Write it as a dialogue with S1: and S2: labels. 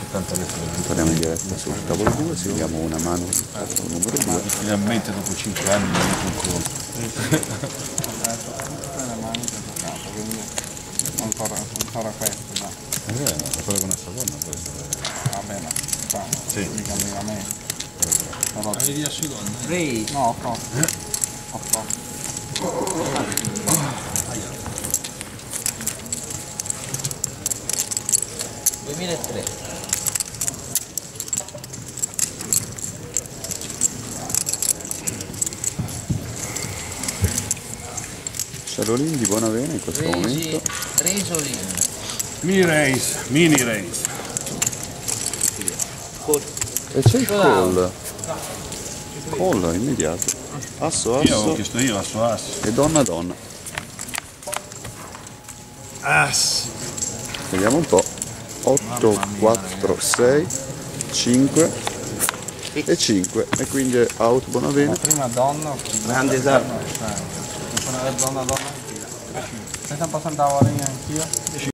S1: Torniamo in diretta sul tavolo 2, seguiamo una mano sul numero 2.
S2: Finalmente dopo 5 anni mi metto un conto.
S3: Ancora questo, dai.
S2: Quello con una seconda può essere.
S3: Vabbè, ma
S2: Sì.
S3: mica a me.
S2: Hai via seconda?
S3: No, ho
S4: 2003.
S1: Scialolin di Buonavena in questo momento.
S4: Resolin.
S2: Mini race.
S1: E c'è il call. Call immediato. Asso
S2: Io avevo
S1: asso
S2: chiesto io asso asso.
S1: e donna donna.
S2: Assi.
S1: Vediamo un po'. 8, 4, 6, 5 e 5. E quindi è out Buonavena.
S3: prima donna,
S4: Grande esatto.
S3: donna, senza passare andavo a anch'io.